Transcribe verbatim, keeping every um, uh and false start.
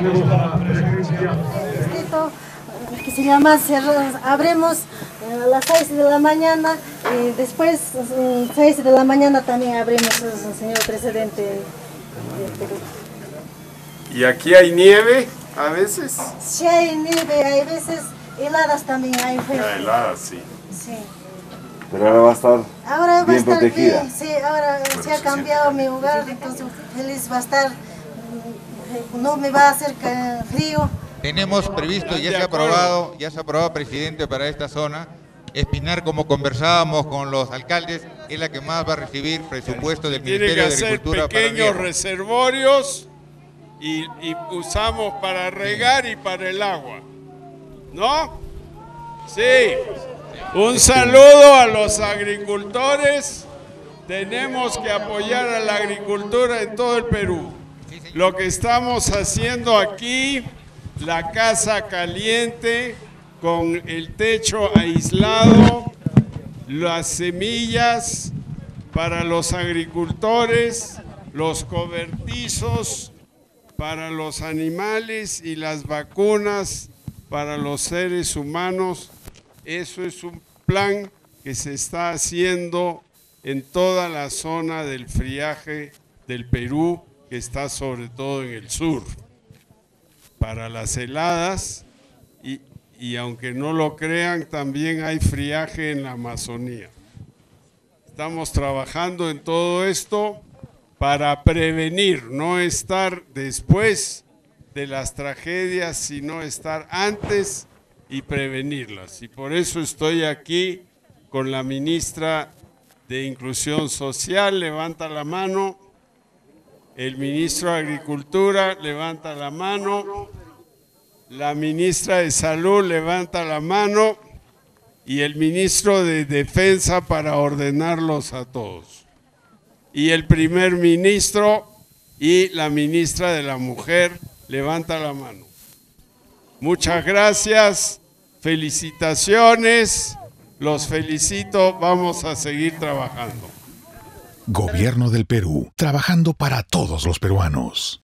tenemos la presidencia. Que se llama Abremos a las seis de la mañana y después seis de la mañana también abrimos, señor presidente del Perú. ¿Y aquí hay nieve a veces? Sí, hay nieve, hay veces heladas también hay. Ah, heladas, sí. Sí. Pero ahora va a estar ahora va bien a estar protegida. Bien, sí, ahora bueno, se ha cambiado mi hogar, entonces feliz va a estar, no me va a hacer frío. Tenemos previsto, ya se ha aprobado, ya se ha aprobado, presidente, para esta zona. Espinar, como conversábamos con los alcaldes, es la que más va a recibir presupuesto del Ministerio de Agricultura. Tiene que hacer pequeños reservorios y, y usamos para regar y para el agua, ¿no? Sí. Un saludo a los agricultores. Tenemos que apoyar a la agricultura en todo el Perú. Lo que estamos haciendo aquí, la casa caliente con el techo aislado, las semillas para los agricultores, los cobertizos para los animales y las vacunas para los seres humanos. Eso es un plan que se está haciendo en toda la zona del friaje del Perú, que está sobre todo en el sur, para las heladas y, y aunque no lo crean, también hay friaje en la Amazonía. Estamos trabajando en todo esto para prevenir, no estar después de las tragedias, sino estar antes y prevenirlas. Y por eso estoy aquí con la ministra de Inclusión Social, levanta la mano. El ministro de Agricultura levanta la mano, la ministra de Salud levanta la mano y el ministro de Defensa para ordenarlos a todos. Y el primer ministro y la ministra de la Mujer levanta la mano. Muchas gracias, felicitaciones, los felicito, vamos a seguir trabajando. Gobierno del Perú, trabajando para todos los peruanos.